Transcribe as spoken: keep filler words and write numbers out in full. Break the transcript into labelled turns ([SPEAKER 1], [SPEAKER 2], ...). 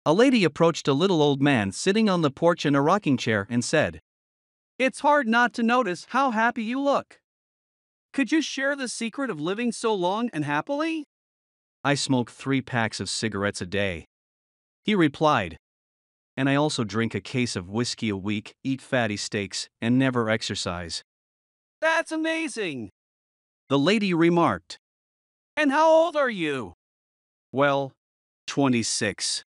[SPEAKER 1] A lady approached a little old man sitting on the porch in a rocking chair and said, "It's hard not to notice how happy you look. Could you share the secret of living so long and happily?" "I smoke three packs of cigarettes a day," he replied. "And I also drink a case of whiskey a week, eat fatty steaks, and never exercise."
[SPEAKER 2] That's amazing!
[SPEAKER 1] The lady remarked.
[SPEAKER 2] And how old are you?
[SPEAKER 1] "Well, twenty-six.